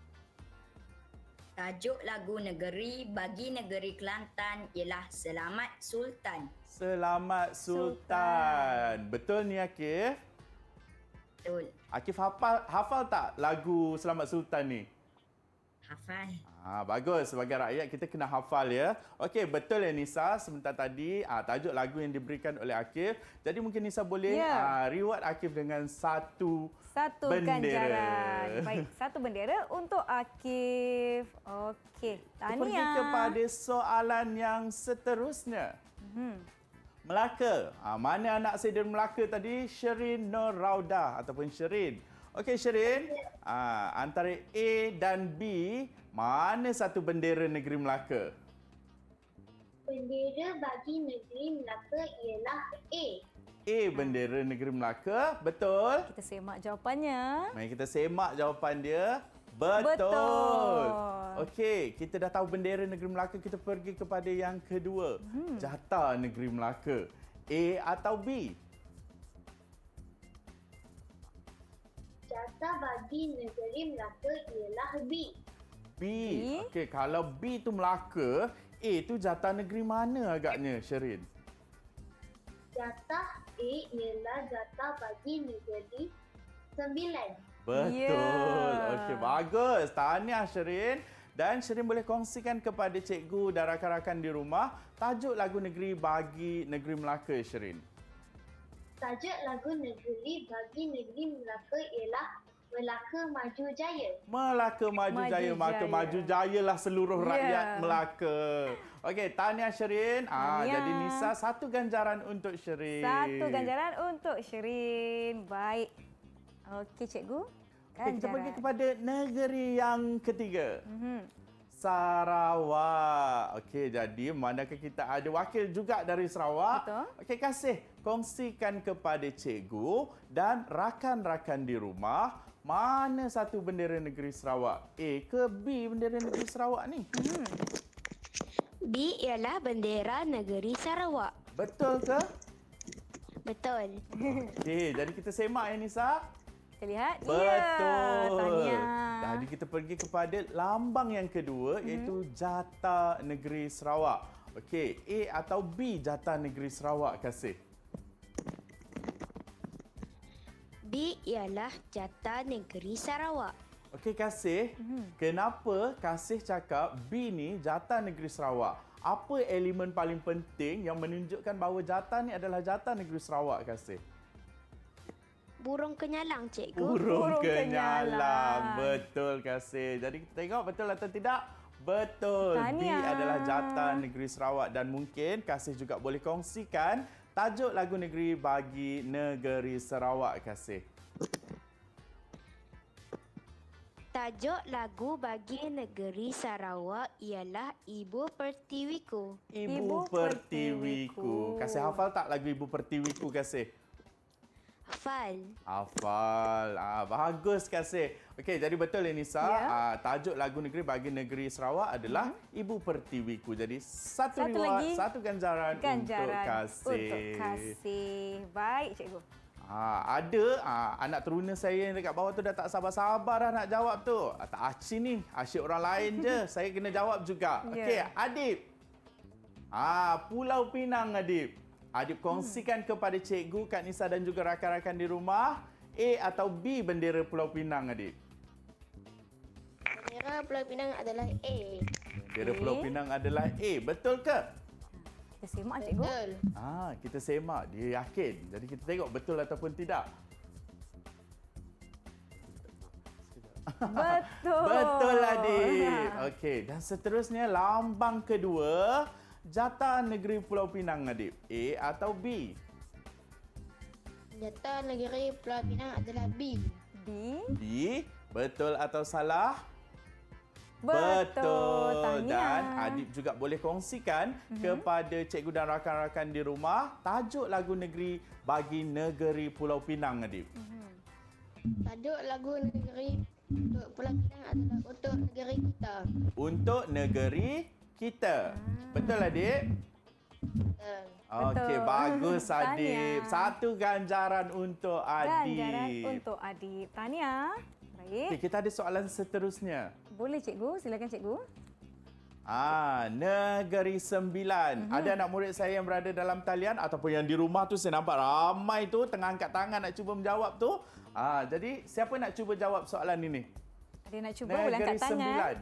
Tajuk lagu negeri bagi negeri Kelantan ialah Selamat Sultan. Selamat Sultan. Betul ni Akif? Betul. Akif hafal tak lagu Selamat Sultan ni? Hafal. Bagus. Sebagai rakyat kita kena hafal ya. Okey, betul ya Nisa. Sebentar tadi tajuk lagu yang diberikan oleh Akif. Jadi mungkin Nisa boleh reward Akif dengan satu bendera. Ganjaran. Baik, satu bendera untuk Akif. Okey, tahniah. Pergi kepada soalan yang seterusnya. Melaka. Mana anak saya dari Melaka tadi? Sherin Nur Raudah ataupun Sherin. Okey Sherin, antara A dan B, mana satu bendera negeri Melaka? Bendera bagi negeri Melaka ialah A. A bendera negeri Melaka, betul? Kita semak jawapannya. Mari kita semak jawapan dia. Betul. Okey, kita dah tahu bendera negeri Melaka, kita pergi kepada yang kedua. Jata negeri Melaka. A atau B? Jata bagi negeri Melaka ialah B. B. Okey, kalau B tu Melaka, A tu jata negeri mana agaknya, Sherin? Jatah A ialah jatah bagi negeri Sembilan. Betul. Ya. Okey, bagus. Tahniah Sherin. Dan Sherin boleh kongsikan kepada cikgu dan rakan-rakan di rumah tajuk lagu negeri bagi negeri Melaka, Sherin. Tajuk lagu negeri bagi negeri Melaka ialah Melaka Maju Jaya. Melaka Maju Jaya. Maka maju jayalah seluruh rakyat Melaka. Okey, tahniah Sherin. Jadi Nisa, satu ganjaran untuk Sherin. Satu ganjaran untuk Sherin. Baik. Okey cikgu. Okay, kita pergi kepada negeri yang ketiga. Sarawak. Okey, jadi manakah kita ada wakil juga dari Sarawak? Betul. Okey, kasih kongsikan kepada cikgu dan rakan-rakan di rumah mana satu bendera negeri Sarawak? A ke B bendera negeri Sarawak ni? B ialah bendera negeri Sarawak. Betul ke? Betul. Okey, jadi kita semak ya Nisa. Kita lihat. Betul. Ya, tahniah. Jadi kita pergi kepada lambang yang kedua iaitu Jata Negeri Sarawak. Okey, A atau B Jata Negeri Sarawak, kasih. B ialah jata negeri Sarawak. Okey, kasih. Kenapa kasih cakap B ni Jata Negeri Sarawak? Apa elemen paling penting yang menunjukkan bahawa Jata ni adalah Jata Negeri Sarawak, kasih? Burung kenyalang, cikgu. Burung kenyalang. kenyalang. Betul, kasih. Jadi kita tengok betul atau tidak? Betul. Tahniah. B adalah Jata Negeri Sarawak dan mungkin kasih juga boleh kongsikan tajuk lagu negeri bagi negeri Sarawak, kasih. Tajuk lagu bagi negeri Sarawak ialah Ibu Pertiwiku. Ibu Pertiwiku. Kasih hafal tak lagu Ibu Pertiwiku, kasih? Hafal. Hafal. Bagus, kasih. Okey, jadi betul ya Nisa. Tajuk lagu negeri bagi negeri Sarawak adalah Ibu Pertiwiku. Jadi satu reward, lagi satu ganjaran untuk kasih. Untuk kasih. Baik, cikgu. Ada anak teruna saya yang dekat bawah tu dah tak sabar-sabar dah nak jawab tu. Tak aci ni, asyik orang lain je. Saya kena jawab juga. Okey, Adib. Pulau Pinang, Adib. Adib kongsikan kepada cikgu, Kak Nisa dan juga rakan-rakan di rumah, A atau B bendera Pulau Pinang, Adib? Bendera Pulau Pinang adalah A. Bendera Pulau Pinang adalah A. Betul ke? Kita semak, cikgu. Betul. Kita semak. Dia yakin. Jadi kita tengok betul ataupun tidak. Betul. Betul, Adib. Okey, dan seterusnya lambang kedua, Jata Negeri Pulau Pinang, Adib. A atau B? Jata negeri Pulau Pinang adalah B. B. B. Betul atau salah? Betul. Tahniah. Dan Adib juga boleh kongsikan kepada cikgu dan rakan-rakan di rumah tajuk lagu negeri bagi negeri Pulau Pinang, Adib. Tajuk lagu negeri untuk Pulau Pinang adalah untuk negeri kita. Untuk negeri kita. Betul, Adib? Betul. Okey, Betul. bagus, Adib. Tahniah. Satu ganjaran untuk Adib. Ganjaran untuk Adib. Tahniah. Baik. Okey, kita ada soalan seterusnya. Boleh cikgu, silakan cikgu. Negeri Sembilan. Ada anak murid saya yang berada dalam talian ataupun yang di rumah tu saya nampak ramai tu tengah angkat tangan nak cuba menjawab tu. Jadi siapa nak cuba jawab soalan ini? Ada yang nak cuba boleh angkat tangan. Sembilan.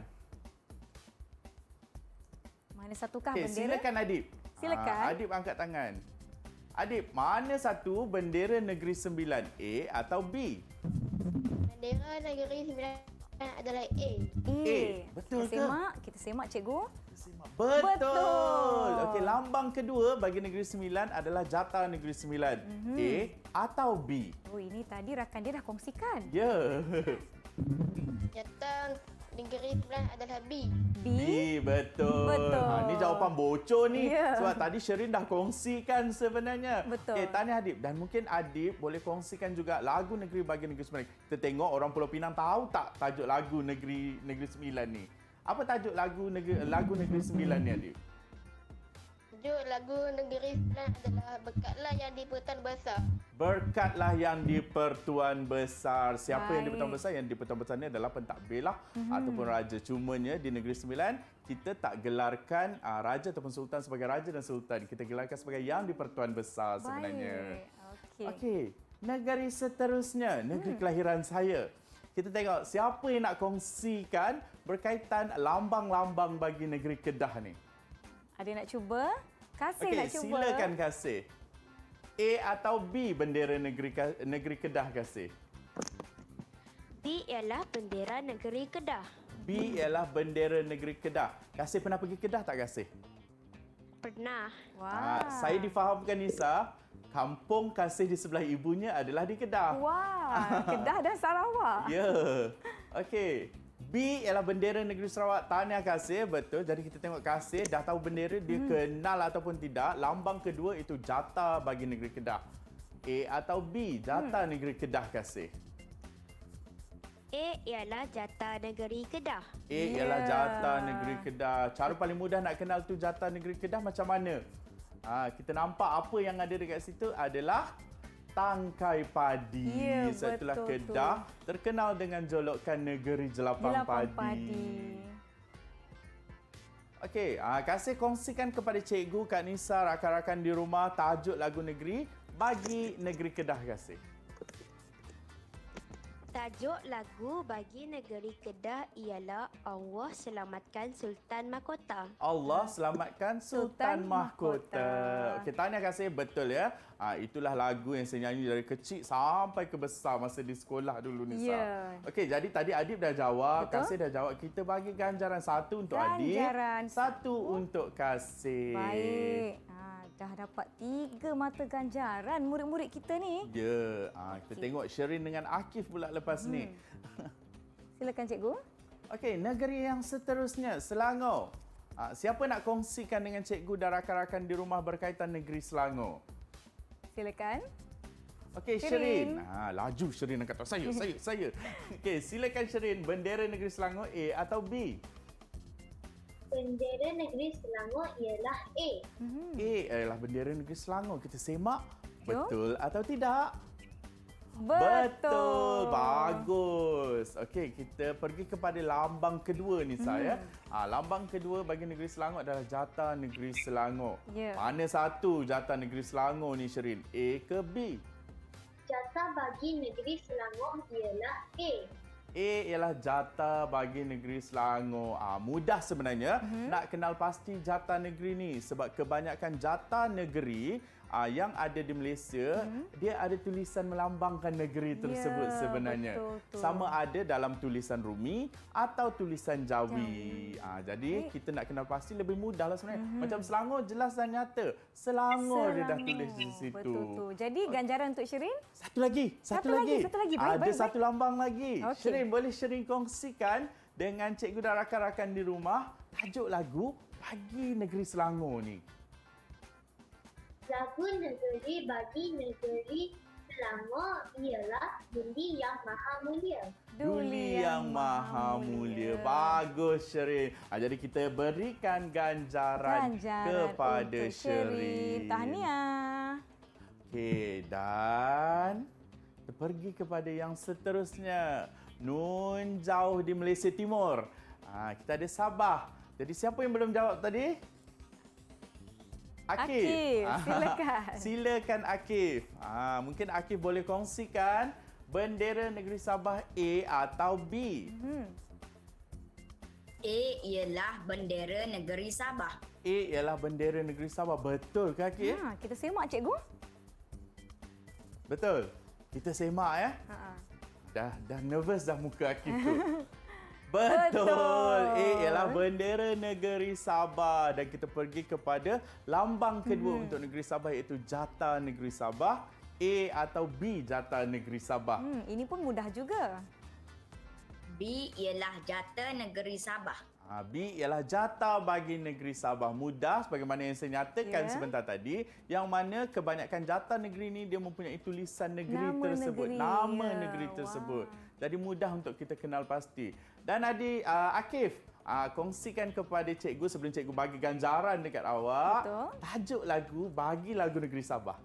Mana satukah Okey, bendera? silakan Adib. Silakan. Adib angkat tangan. Adib, mana satu bendera Negeri Sembilan? A atau B? Bendera negeri Sembilan adalah A. Betul kita ke? Kita semak cikgu. Betul. Betul. Okey, lambang kedua bagi Negeri Sembilan adalah Jata Negeri Sembilan. A atau B? Oh, ini tadi rakan dia dah kongsikan. Ya. Jata negeri Sembilan adalah B. B. B, betul. Betul. Ni jawapan bocor ni. Ya. Sebab tadi Sherin dah kongsikan sebenarnya. Betul. Okey, tahniah Adib. Dan mungkin Adib boleh kongsikan juga lagu negeri bagi Negeri Sembilan. Kita tengok orang Pulau Pinang tahu tak tajuk lagu Negeri Sembilan ni. Apa tajuk lagu Negeri Sembilan ni, Adib? Tajuk lagu negeri Sembilan adalah Berkatlah yang di Pertuan Besar. Berkatlah yang di Pertuan Besar. Siapa yang di Baik. Pertuan Besar? Yang di Pertuan Besar ni adalah pentadbir lah ataupun raja. Cumanya di Negeri Sembilan, kita tak gelarkan raja ataupun sultan sebagai raja dan sultan. Kita gelarkan sebagai yang di Pertuan Besar sebenarnya. Okey. Okey, negeri seterusnya, negeri kelahiran saya. Kita tengok siapa yang nak kongsikan berkaitan lambang-lambang bagi negeri Kedah ni. Ada yang nak cuba? Kasih Okey, nak cuba. silakan Kasih. A atau B bendera negeri Kedah, Kasih? B ialah bendera negeri Kedah. B ialah bendera negeri Kedah. Kasih pernah pergi Kedah tak, Kasih? Pernah. Wah. Saya difahamkan, Nisa, kampung Kasih di sebelah ibunya adalah di Kedah. Wah, Kedah dan Sarawak. Ya. Okey. B ialah bendera negeri Sarawak. Tahniah Kasih, betul. Jadi kita tengok Kasih dah tahu bendera, dia kenal ataupun tidak. Lambang kedua itu Jata bagi negeri Kedah. A atau B, Jata negeri Kedah, Kasih? A ialah Jata negeri Kedah. A ialah Jata negeri Kedah. Cara paling mudah nak kenal tu Jata negeri Kedah macam mana? Kita nampak apa yang ada dekat situ adalah tangkai padi. Ya, Itulah betul Kedah terkenal dengan jolokan negeri jelapang padi. Okey, Kasih kongsikan kepada cikgu, Kak Nisa, rakan-rakan di rumah tajuk lagu negeri bagi negeri Kedah, Kasih. Tajuk lagu bagi negeri Kedah ialah Allah Selamatkan Sultan Mahkota. Allah Selamatkan Sultan Sultan Mahkota. Mahkota. Okey, tahniah Kasih, betul ya. Itulah lagu yang saya nyanyi dari kecil sampai ke besar masa di sekolah dulu, Nisa. Ya. Okey, jadi tadi Adib dah jawab, Betul. Kasih dah jawab. Kita bagi ganjaran satu untuk Adib, Ganjaran satu untuk Kasih. Baik. Dah dapat 3 mata ganjaran murid-murid kita ni. Ya, kita tengok Sherin dengan Akif pula lepas ni. Silakan cikgu. Okey, negeri yang seterusnya, Selangor. Siapa nak kongsikan dengan cikgu dan rakan-rakan di rumah berkaitan negeri Selangor? Silakan. Okey, Sherin. Sherin. Laju Sherin angkat. Saya. Okey, silakan Sherin. Bendera negeri Selangor A atau B? Bendera negeri Selangor ialah A. A adalah bendera negeri Selangor. Kita semak. Jom. Betul atau tidak? Betul. Bagus. Okey, kita pergi kepada lambang kedua ni saya. Lambang kedua bagi negeri Selangor adalah Jata Negeri Selangor. Ya. Mana satu Jata Negeri Selangor ni, Sherin? A ke B? Jata bagi negeri Selangor ialah A. A ialah Jata bagi negeri Selangor. Mudah sebenarnya nak kenal pasti Jata negeri ni sebab kebanyakan Jata negeri yang ada di Malaysia, dia ada tulisan melambangkan negeri tersebut sebenarnya. betul. Sama ada dalam tulisan Rumi atau tulisan Jawi. Jadi kita nak kenal pasti lebih mudah lah sebenarnya. Macam Selangor jelas dan nyata. Selangor dia dah tulis di situ. Betul tu. Jadi ganjaran untuk Sherin? Satu lagi. Satu lagi. Baik, Ada baik, satu lambang lagi. Okey. Sherin, boleh Sherin kongsikan dengan cikgu dan rakan-rakan di rumah tajuk lagu bagi negeri Selangor ni. Lagu negeri bagi negeri Selangor ialah Duli Yang Maha Mulia. Duli Yang Maha Mulia. Bagus, Shereen. Jadi kita berikan ganjaran kepada untuk Shereen. Shereen. Tahniah. Okey, dan kita pergi kepada yang seterusnya. Nun jauh di Malaysia Timur. Kita ada Sabah. Jadi siapa yang belum jawab tadi? Akif. Silakan. Silakan Akif. Mungkin Akif boleh kongsikan bendera negeri Sabah A atau B. A ialah bendera negeri Sabah. A ialah bendera negeri Sabah. Betul ke Akif? Kita semak cikgu. Betul. Kita semak ya. Dah nervous dah muka Akif tu. Betul. A ialah bendera negeri Sabah dan kita pergi kepada lambang kedua untuk negeri Sabah iaitu Jata Negeri Sabah. A atau B Jata Negeri Sabah. Ini pun mudah juga. B ialah Jata Negeri Sabah. B ialah jata bagi negeri Sabah. Mudah sebagaimana yang saya nyatakan sebentar tadi, yang mana kebanyakan jata negeri ini dia mempunyai tulisan negeri tersebut, nama negeri tersebut. Jadi mudah untuk kita kenal pasti. Dan adik Akif, kongsikan kepada cikgu sebelum cikgu bagi ganjaran dekat awak. Betul. Tajuk lagu bagi lagu negeri Sabah.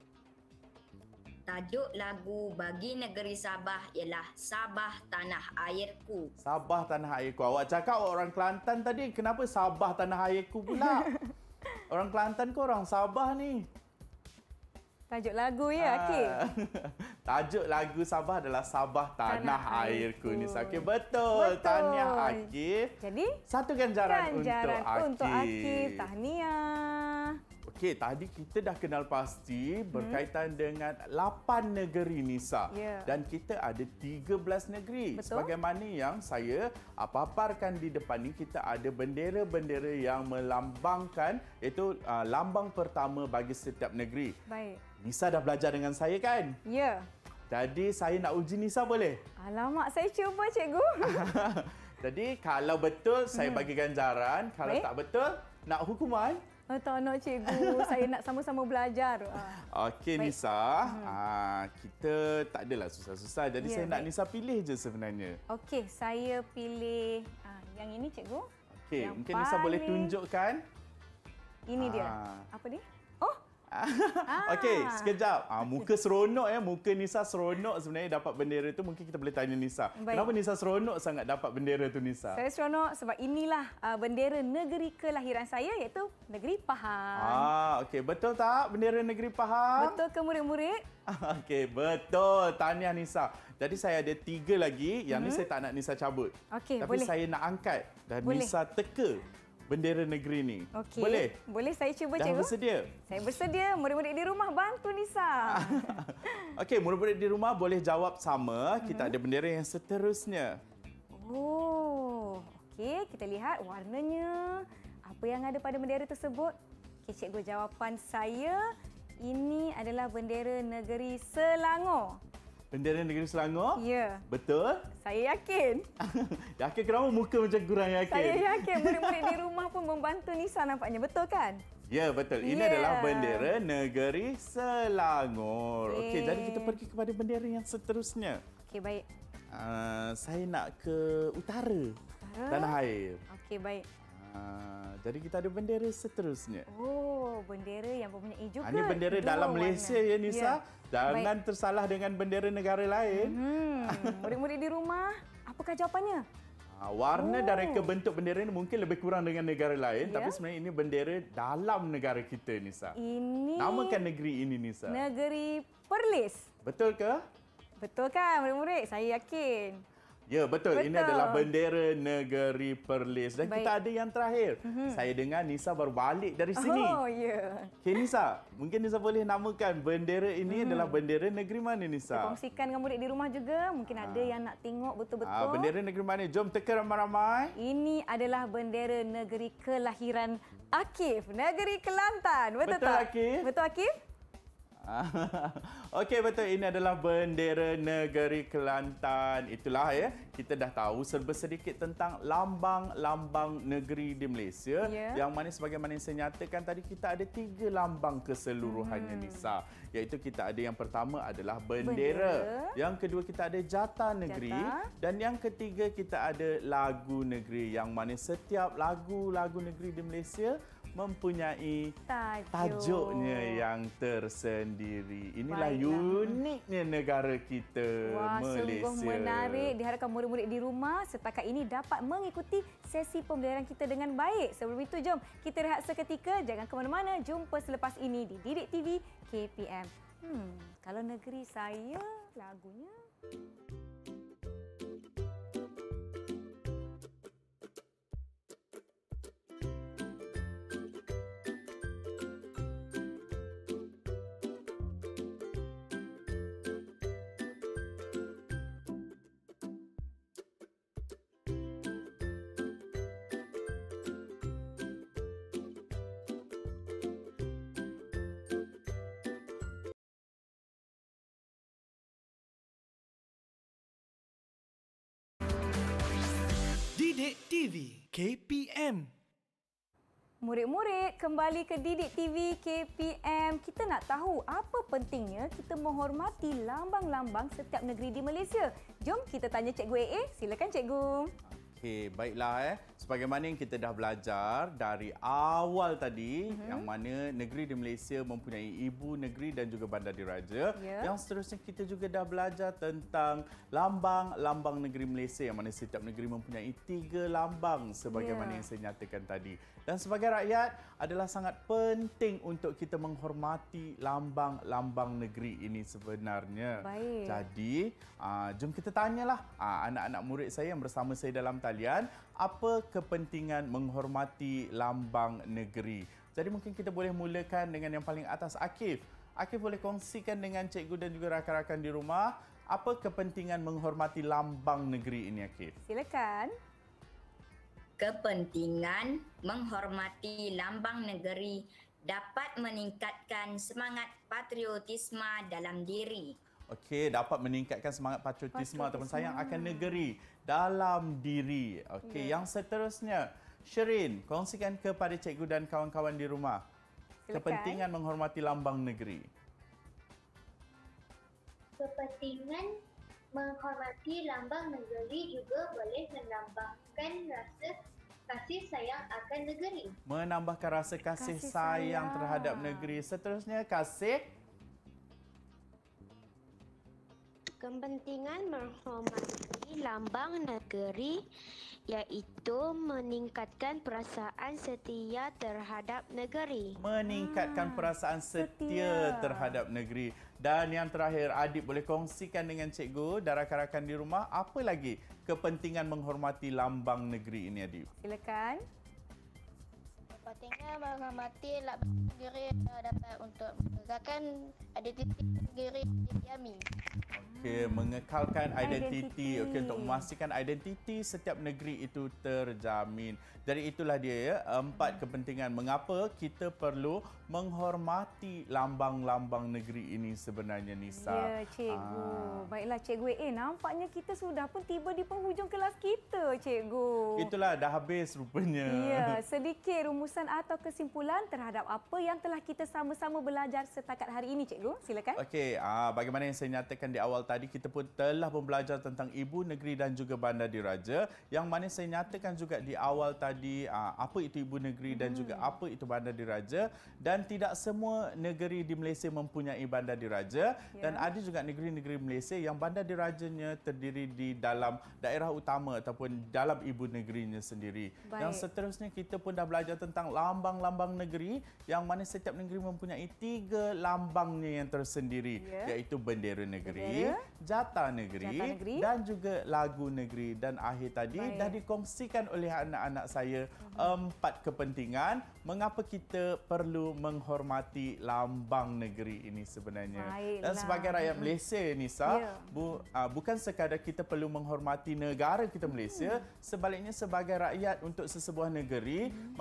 Tajuk lagu bagi negeri Sabah ialah Sabah Tanah Airku. Sabah Tanah Airku. Awak cakap orang Kelantan tadi, kenapa Sabah Tanah Airku pula? Orang Kelantan ke orang Sabah ni? Tajuk lagu ya, Akif? Tajuk lagu Sabah adalah Sabah Tanah Airku. Nisa. Okey, Betul. betul. Tahniah Akif. Jadi, satu ganjaran untuk Akif. Tahniah. Okey, tadi kita dah kenal pasti berkaitan dengan 8 negeri Nisa. Dan kita ada 13 negeri. Betul. Sebagaimana yang saya paparkan di depan ni, kita ada bendera-bendera yang melambangkan, iaitu lambang pertama bagi setiap negeri. Baik. Nisa dah belajar dengan saya kan? Ya. Jadi saya nak uji Nisa boleh? Alamak, saya cuba cikgu. Jadi kalau betul saya bagi ganjaran, kalau tak betul nak hukuman. Tak nak cikgu, saya nak sama-sama belajar. Okey Nisa, kita tak adalah susah-susah. Jadi saya nak Nisa pilih je sebenarnya. Okey, saya pilih yang ini cikgu. Okey, mungkin Nisa boleh tunjukkan. Ini dia. Apa dia? Okey, sekejap. Muka seronok ya. Muka Nisa seronok sebenarnya dapat bendera tu. Mungkin kita boleh tanya Nisa. Baik. Kenapa Nisa seronok sangat dapat bendera tu Nisa? Saya seronok sebab inilah bendera negeri kelahiran saya iaitu negeri Pahang. Okey, betul tak bendera negeri Pahang? Betul ke murid-murid? Okey, betul. Tahniah Nisa. Jadi saya ada 3 lagi. Yang ni saya tak nak Nisa cabut. Okey, Tapi boleh. saya nak angkat dan Boleh. Nisa teka bendera negeri ni. Okey. Boleh? Boleh, saya cuba Dah cikgu. bersedia? Saya bersedia. Murid-murid di rumah bantu Nisa. Okey, murid-murid di rumah boleh jawab sama. Kita ada bendera yang seterusnya. Oh, okey. Kita lihat warnanya. Apa yang ada pada bendera tersebut? Okey, cikgu, jawapan saya ini adalah bendera negeri Selangor. Bendera negeri Selangor? Ya. Betul? Saya yakin. Yakin kenapa muka macam kurang yakin? Saya yakin murid-murid di rumah pun membantu Nisa nampaknya. Betul kan? Ya, betul. Ini adalah bendera negeri Selangor. Okey, jadi kita pergi kepada bendera yang seterusnya. Okey, baik. Saya nak ke utara. Tanah air. Okey, baik. Jadi kita ada bendera seterusnya. Oh, bendera yang mempunyai juga Ini bendera dua dalam warna. Malaysia ya Nisa. Jangan tersalah dengan bendera negara lain. Murid-murid di rumah, apakah jawapannya? Warna dan reka bentuk bendera ini mungkin lebih kurang dengan negara lain. Tapi sebenarnya ini bendera dalam negara kita Nisa. Ini Namakan negeri ini Nisa. negeri Perlis. Betul ke? Betul kan murid-murid? Saya yakin. Ya, betul. Ini Betul. adalah bendera negeri Perlis. Dan Baik. kita ada yang terakhir. Saya dengar Nisa baru balik dari sini. Oh, ya. Okey Nisa, mungkin Nisa boleh namakan bendera ini adalah bendera negeri mana Nisa? Kongsikan dengan murid di rumah juga. Mungkin ada yang nak tengok betul-betul. Bendera negeri mana? Jom teka ramai-ramai. Ini adalah bendera negeri kelahiran Akif, negeri Kelantan. Betul Betul, tak? Akif? Betul Akif? Okey, betul. Ini adalah bendera negeri Kelantan. Itulah ya. Kita dah tahu serba sedikit tentang lambang-lambang negeri di Malaysia. Yang mana sebagaimana yang saya nyatakan tadi, kita ada 3 lambang keseluruhannya, Nisa. Iaitu kita ada yang pertama adalah bendera. Yang kedua kita ada jata negeri. Dan yang ketiga kita ada lagu negeri. Yang mana setiap lagu negeri di Malaysia mempunyai tajuknya yang tersendiri. Inilah uniknya negara kita, Malaysia. Sungguh menarik. Diharapkan murid-murid di rumah setakat ini dapat mengikuti sesi pembelajaran kita dengan baik. Sebelum itu, jom kita rehat seketika. Jangan ke mana-mana. Jumpa selepas ini di Didik TV KPM. Kalau negeri saya, lagunya... Didik TV KPM. Murid-murid, kembali ke Didik TV KPM. Kita nak tahu apa pentingnya kita menghormati lambang-lambang setiap negeri di Malaysia. Jom kita tanya Cikgu AA. Silakan Cikgu. Okey, baiklah. Sebagaimana yang kita dah belajar dari awal tadi, yang mana negeri di Malaysia mempunyai ibu negeri dan juga bandar diraja. Yang seterusnya kita juga dah belajar tentang lambang-lambang negeri Malaysia, yang mana setiap negeri mempunyai 3 lambang sebagaimana yang saya nyatakan tadi. Dan sebagai rakyat adalah sangat penting untuk kita menghormati lambang-lambang negeri ini sebenarnya. Baik. Jadi, jom kita tanyalah anak-anak murid saya yang bersama saya dalam talian, apa kepentingan menghormati lambang negeri? Jadi mungkin kita boleh mulakan dengan yang paling atas, Akif. Akif boleh kongsikan dengan cikgu dan juga rakan-rakan di rumah, apa kepentingan menghormati lambang negeri ini, Akif? Silakan. Kepentingan menghormati lambang negeri dapat meningkatkan semangat patriotisme dalam diri. Okey, dapat meningkatkan semangat patriotisme ataupun sayang akan negeri dalam diri. Okey, yang seterusnya, Sherin, kongsikan kepada cikgu dan kawan-kawan di rumah. Silakan. Kepentingan menghormati lambang negeri. Kepentingan menghormati lambang negeri juga boleh menambahkan rasa kasih sayang akan negeri. Menambahkan rasa kasih sayang terhadap negeri. Seterusnya, Kasih. Kepentingan menghormati lambang negeri iaitu meningkatkan perasaan setia terhadap negeri. Meningkatkan perasaan setia terhadap negeri. Dan yang terakhir, adik boleh kongsikan dengan cikgu dan rakan-rakan di rumah, apa lagi kepentingan menghormati lambang negeri ini, adik? Silakan. Kepentingan menghormati lambang negeri dapat untuk mengekalkan identiti negeri kami. Okey, mengekalkan identiti. Okey, untuk memastikan identiti setiap negeri itu terjamin. Jadi itulah dia ya, 4 kepentingan mengapa kita perlu menghormati lambang-lambang negeri ini sebenarnya, Nisa. Ya, cikgu. Baiklah cikgu nampaknya kita sudah pun tiba di penghujung kelas kita, cikgu. Itulah dah habis rupanya. Ya, sedikit rumusan atau kesimpulan terhadap apa yang telah kita sama-sama belajar setakat hari ini, cikgu. Silakan. Okey, bagaimana yang saya nyatakan di awal tadi, kita pun telah belajar tentang ibu negeri dan juga bandar diraja, yang mana saya nyatakan juga di awal tadi apa itu ibu negeri dan juga apa itu bandar diraja, dan tidak semua negeri di Malaysia mempunyai bandar diraja, dan ada juga negeri-negeri Malaysia yang bandar dirajanya terdiri di dalam daerah utama ataupun dalam ibu negerinya sendiri. Baik. Yang seterusnya kita pun dah belajar tentang lambang-lambang negeri, yang mana setiap negeri mempunyai 3 lambangnya yang tersendiri, iaitu bendera negeri, jata negeri dan juga lagu negeri. Dan akhir tadi dah dikongsikan oleh anak-anak saya 4 kepentingan mengapa kita perlu menghormati lambang negeri ini sebenarnya. Dan sebagai rakyat Malaysia, Nisa, bukan sekadar kita perlu menghormati negara kita Malaysia, sebaliknya sebagai rakyat untuk sesebuah negeri, maka kita perlu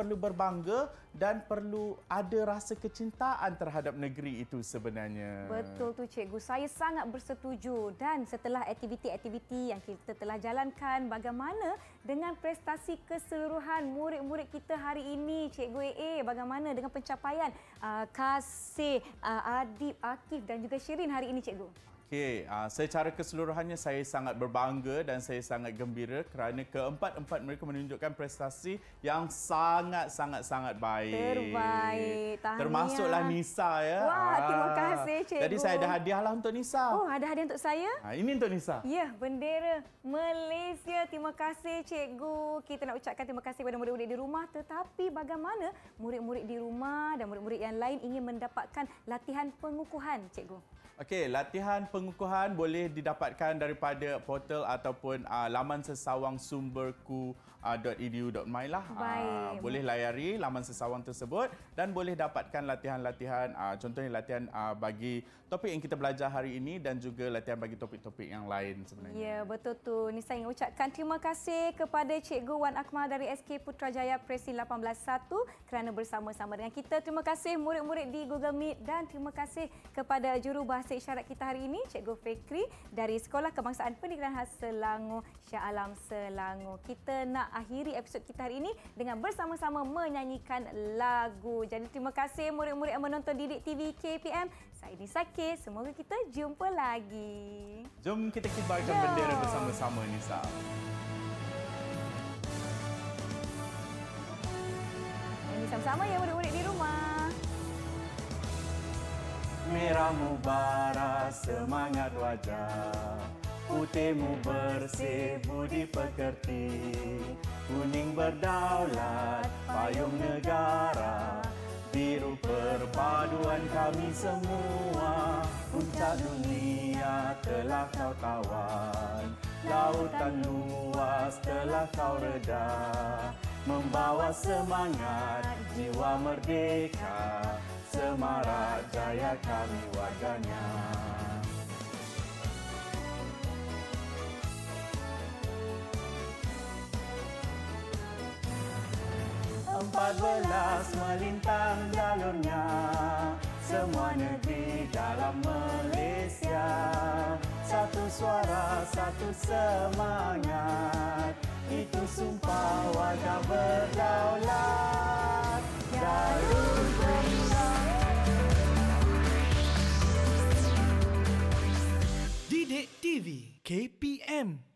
perlu berbangga dan perlu ada rasa kecintaan terhadap negeri itu sebenarnya. Betul tu cikgu, saya sangat bersetuju. Dan setelah aktiviti-aktiviti yang kita telah jalankan, bagaimana dengan prestasi keseluruhan murid-murid kita hari ini, Cikgu AA? Bagaimana dengan pencapaian Kasih, Adib, Akif dan juga Shirin hari ini, Cikgu? Okey, secara keseluruhannya saya sangat berbangga dan saya sangat gembira kerana keempat-empat mereka menunjukkan prestasi yang sangat baik. Terbaik. Tahniah. Termasuklah Nisa ya. Wah, terima kasih cikgu. Jadi saya ada hadiahlah untuk Nisa. Oh, ada hadiah untuk saya? Ini untuk Nisa. Ya, bendera Malaysia. Terima kasih cikgu. Kita nak ucapkan terima kasih kepada murid-murid di rumah, tetapi bagaimana murid-murid di rumah dan murid-murid yang lain ingin mendapatkan latihan pengukuhan, cikgu? Okey, latihan pengukuhan boleh didapatkan daripada portal ataupun laman sesawang sumberku.edu.my lah. Baik. Boleh layari laman sesawang tersebut dan boleh dapatkan latihan-latihan, contohnya latihan bagi topik yang kita belajar hari ini dan juga latihan bagi topik-topik yang lain sebenarnya. Ya, betul tu. Nisa ingin ucapkan terima kasih kepada Cikgu Wan Akmal dari SK Putrajaya Presi 181 kerana bersama-sama dengan kita. Terima kasih murid-murid di Google Meet dan terima kasih kepada jurubahasa isyarat kita hari ini, Cikgu Fikri dari Sekolah Kebangsaan Pendidikan Khas Selangor, Shah Alam Selangor. Kita nak akhiri episod kita hari ini dengan bersama-sama menyanyikan lagu. Jadi terima kasih murid-murid yang menonton Didik TV KPM. Saya Nisa K. Semoga kita jumpa lagi. Jom kita kibarkan bendera bersama-sama, Nisa. Nyanyi sama-sama ya murid-murid di rumah. Merahmu bara semangat wajah, putihmu bersih budi pekerti, kuning berdaulat payung negara, biru perpaduan kami semua. Puncak dunia telah kau tawan, lautan luas telah kau reda, membawa semangat jiwa merdeka, semarak jaya kami warganya. 14 melintang jalurnya, semua negeri dalam Malaysia. Satu suara, satu semangat, itu sumpah warga berdaulat. Jalur pemenang. Didik TV KPM